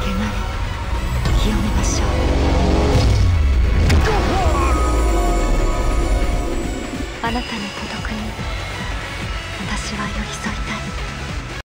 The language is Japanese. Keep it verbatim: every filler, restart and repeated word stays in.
清めましょう。あなたの孤独に私は寄り添いたい。